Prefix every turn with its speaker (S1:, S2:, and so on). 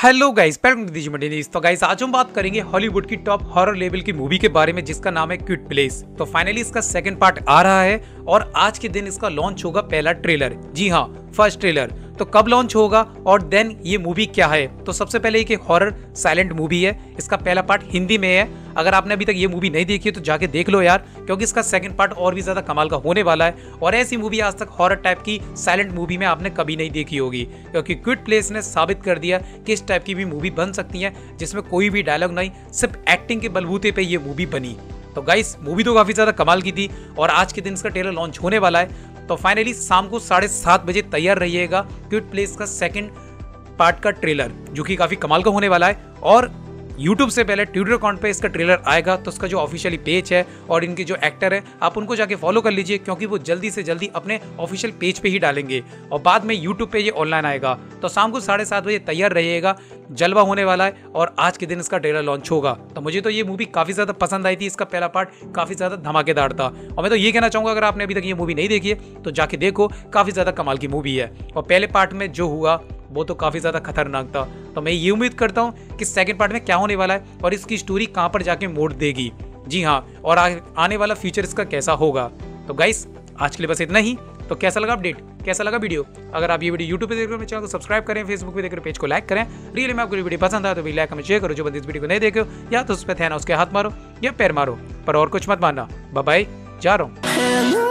S1: Hello guys, welcome to दीजिए Monday. तो guys आज हम बात करेंगे हॉलीवुड की टॉप हॉरर लेवल की मूवी के बारे में जिसका नाम है क्विट प्लेस। तो फाइनली इसका सेकंड पार्ट आ रहा है और आज के दिन इसका लॉन्च होगा पहला ट्रेलर। जी हाँ, फर्स्ट ट्रेलर। तो कब लॉन्च होगा और देन ये मूवी क्या है? तो सबसे पहले एक हॉरर साइलेंट मूवी है। इसका पहला पार्ट हिंदी में है। अगर आपने अभी तक ये मूवी नहीं देखी है तो जाके देख लो यार, क्योंकि इसका सेकंड पार्ट और भी ज्यादा कमाल का होने वाला है। और ऐसी मूवी आज तक हॉरर टाइप की साइलेंट मूवी में आपने कभी नहीं देखी होगी, क्योंकि क्विट प्लेस ने साबित कर दिया कि इस टाइप की भी मूवी बन सकती है जिसमें कोई भी डायलॉग नहीं, सिर्फ एक्टिंग के बलबूते पे ये मूवी बनी। तो गाइस मूवी तो काफी ज्यादा कमाल की थी और आज के दिन इसका ट्रेलर लॉन्च होने वाला है। तो फाइनली शाम को 7:30 बजे तैयार रहिएगा क्विट प्लेस का सेकंड पार्ट का ट्रेलर, जो कि काफी कमाल का होने वाला है। और YouTube से पहले ट्विटर अकाउंट पे इसका ट्रेलर आएगा, तो उसका जो ऑफिशियली पेज है और इनके जो एक्टर है आप उनको जाके फॉलो कर लीजिए, क्योंकि वो जल्दी से जल्दी अपने ऑफिशियल पेज पे ही डालेंगे और बाद में YouTube पे ये ऑनलाइन आएगा। तो शाम को 7:30 बजे तैयार रहिएगा, जलवा होने वाला है और आज के दिन इसका ट्रेलर लॉन्च होगा। तो मुझे तो ये मूवी काफी ज्यादा पसंद आई थी, इसका पहला पार्ट काफी ज्यादा धमाकेदार था। और मैं तो ये कहना चाहूंगा, अगर आपने अभी तक ये मूवी नहीं देखी है तो जाके देखो, काफी ज्यादा कमाल की मूवी है। और पहले पार्ट में जो हुआ वो तो काफी ज्यादा खतरनाक था। तो मैं ये उम्मीद करता हूँ कि सेकंड पार्ट में क्या होने वाला है और इसकी स्टोरी कहां पर जाके मोड़ देगी। जी हाँ, और आने वाला फ्यूचर इसका कैसा होगा। तो गाइस आज के लिए बस इतना ही। तो कैसा लगा अपडेट, कैसा लगा वीडियो? अगर आप ये वीडियो यूट्यूब पे देख रहे हो चैनल को सब्सक्राइब करें, फेसबुक पे देख रहे हो पेज को लाइक करें। रियली में आपको वीडियो पसंद आया तो लाइक कमेंट शेयर करो। जो बंदे इस वीडियो को नहीं देखे हो या तो उस पर थे ना उसके हाथ मारो या पैर मारो, पर और कुछ मत मानना। बाय बाय, जा रहा हूँ।